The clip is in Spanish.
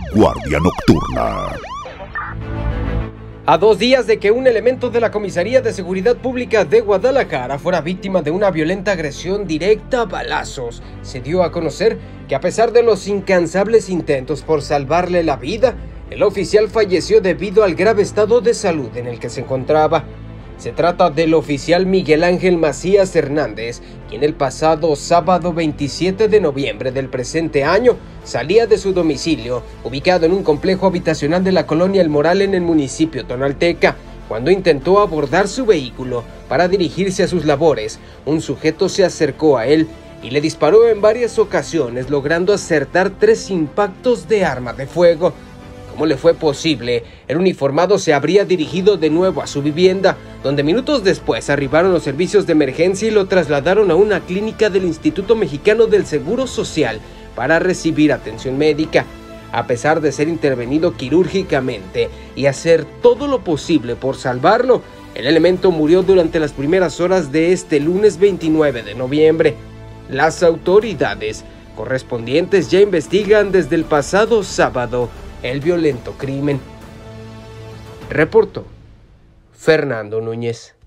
Guardia Nocturna. A 2 días de que un elemento de la Comisaría de Seguridad Pública de Guadalajara fuera víctima de una violenta agresión directa a balazos, se dio a conocer que a pesar de los incansables intentos por salvarle la vida, el oficial falleció debido al grave estado de salud en el que se encontraba. Se trata del oficial Miguel Ángel Macías Hernández, quien el pasado sábado 27 de noviembre del presente año salía de su domicilio, ubicado en un complejo habitacional de la colonia El Moral en el municipio tonalteca. Cuando intentó abordar su vehículo para dirigirse a sus labores, un sujeto se acercó a él y le disparó en varias ocasiones, logrando acertar 3 impactos de arma de fuego. ¿Cómo le fue posible? El uniformado se habría dirigido de nuevo a su vivienda, donde minutos después arribaron los servicios de emergencia y lo trasladaron a una clínica del Instituto Mexicano del Seguro Social para recibir atención médica. A pesar de ser intervenido quirúrgicamente y hacer todo lo posible por salvarlo, el elemento murió durante las primeras horas de este lunes 29 de noviembre. Las autoridades correspondientes ya investigan desde el pasado sábado el violento crimen. Reportó Fernando Núñez.